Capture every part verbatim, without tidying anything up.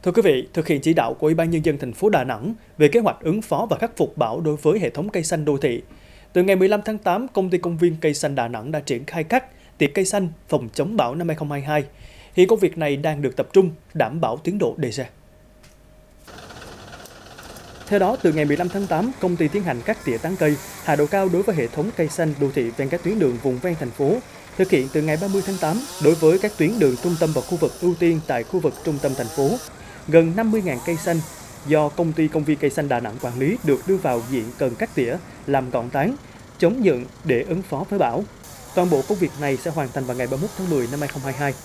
Thưa quý vị, thực hiện chỉ đạo của Ủy ban Nhân dân thành phố Đà Nẵng về kế hoạch ứng phó và khắc phục bão đối với hệ thống cây xanh đô thị. Từ ngày mười lăm tháng tám, Công ty Công viên Cây xanh Đà Nẵng đã triển khai cắt, tỉa cây xanh phòng chống bão năm hai không hai hai. Hiện công việc này đang được tập trung đảm bảo tiến độ đề ra. Theo đó, từ ngày mười lăm tháng tám, công ty tiến hành cắt tỉa tán cây, hạ độ cao đối với hệ thống cây xanh đô thị ven các tuyến đường vùng ven thành phố. Thực hiện từ ngày ba mươi tháng tám đối với các tuyến đường trung tâm và khu vực ưu tiên tại khu vực trung tâm thành phố. Gần năm mươi nghìn cây xanh do Công ty Công viên Cây xanh Đà Nẵng quản lý được đưa vào diện cần cắt tỉa, làm gọn tán, chống nhượng để ứng phó với bão. Toàn bộ công việc này sẽ hoàn thành vào ngày ba mươi mốt tháng mười năm hai không hai hai.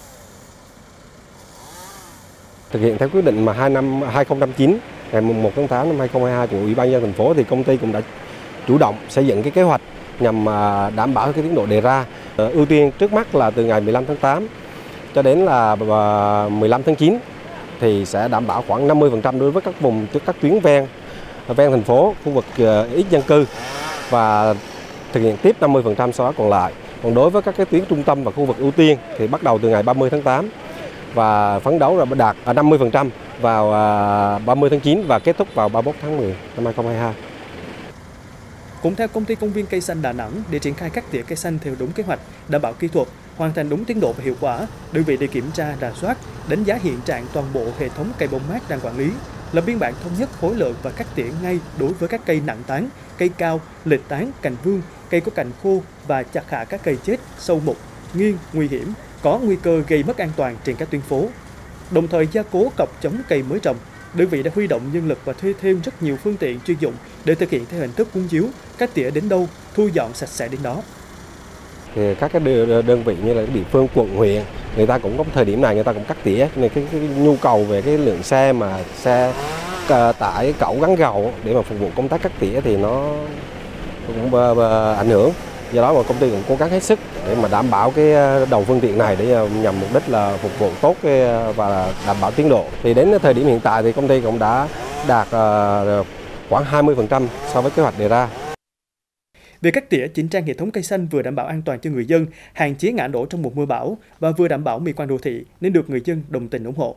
Thực hiện theo quyết định mà hai năm hai không năm chín ngày mùng một tháng tám năm hai không hai hai của Ủy ban nhân dân thành phố, thì công ty cũng đã chủ động xây dựng cái kế hoạch nhằm đảm bảo cái tiến độ đề ra. Ưu tiên trước mắt là từ ngày mười lăm tháng tám cho đến là mười lăm tháng chín thì sẽ đảm bảo khoảng năm mươi phần trăm đối với các vùng các tuyến ven ven thành phố, khu vực ít dân cư, và thực hiện tiếp năm mươi phần trăm số đó còn lại. Còn đối với các cái tuyến trung tâm và khu vực ưu tiên thì bắt đầu từ ngày ba mươi tháng tám và phấn đấu là đạt năm mươi phần trăm vào ba mươi tháng chín và kết thúc vào ba mươi mốt tháng mười năm hai không hai hai. Cũng theo Công ty Công viên Cây xanh Đà Nẵng, để triển khai cắt tỉa cây xanh theo đúng kế hoạch, đảm bảo kỹ thuật, hoàn thành đúng tiến độ và hiệu quả, đơn vị để kiểm tra, rà soát, đánh giá hiện trạng toàn bộ hệ thống cây bóng mát đang quản lý, lập biên bản thống nhất khối lượng và cắt tỉa ngay đối với các cây nặng tán, cây cao, lệch tán, cành vương, cây có cành khô và chặt hạ các cây chết, sâu mục, nghiêng, nguy hiểm, có nguy cơ gây mất an toàn trên các tuyến phố. Đồng thời gia cố cọc chống cây mới trồng. Đơn vị đã huy động nhân lực và thuê thêm rất nhiều phương tiện chuyên dụng để thực hiện theo hình thức cuốn chiếu, cắt tỉa đến đâu, thu dọn sạch sẽ đến đó. Thì các cái đơn vị như là địa phương, quận, huyện, người ta cũng có thời điểm này người ta cũng cắt tỉa, nên cái, cái nhu cầu về cái lượng xe mà xe tải cẩu gắn gầu để mà phục vụ công tác cắt tỉa thì nó cũng ảnh hưởng. Do đó mà công ty cũng cố gắng hết sức để mà đảm bảo cái đầu phương tiện này để nhằm mục đích là phục vụ tốt cái và đảm bảo tiến độ. Thì đến thời điểm hiện tại thì công ty cũng đã đạt khoảng hai mươi phần trăm so với kế hoạch đề ra. Việc cắt tỉa chỉnh trang hệ thống cây xanh vừa đảm bảo an toàn cho người dân, hạn chế ngã đổ trong mùa mưa bão và vừa đảm bảo mỹ quan đô thị nên được người dân đồng tình ủng hộ.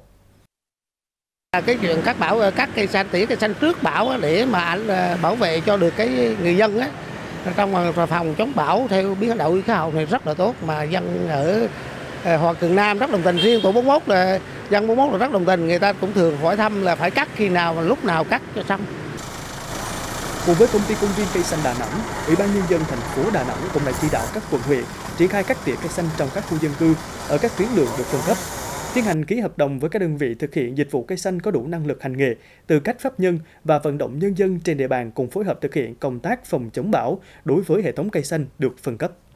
Cái chuyện cắt bão cắt cây xanh, tỉa cây xanh trước bão để mà ảnh bảo vệ cho được cái người dân á, trong phòng chống bão theo biến đổi khí hậu này rất là tốt, mà dân ở Hòa Cường Nam rất đồng tình, riêng tổ bốn mươi mốt là dân bốn mươi mốt là rất đồng tình, người ta cũng thường hỏi thăm là phải cắt khi nào và lúc nào cắt cho xong. Cùng với Công ty Công viên Cây xanh Đà Nẵng, Ủy ban Nhân dân thành phố Đà Nẵng cũng đã chỉ đạo các quận huyện triển khai cắt tỉa cây xanh trong các khu dân cư ở các tuyến đường được phân cấp, tiến hành ký hợp đồng với các đơn vị thực hiện dịch vụ cây xanh có đủ năng lực hành nghề, tư cách pháp nhân và vận động nhân dân trên địa bàn cùng phối hợp thực hiện công tác phòng chống bão đối với hệ thống cây xanh được phân cấp.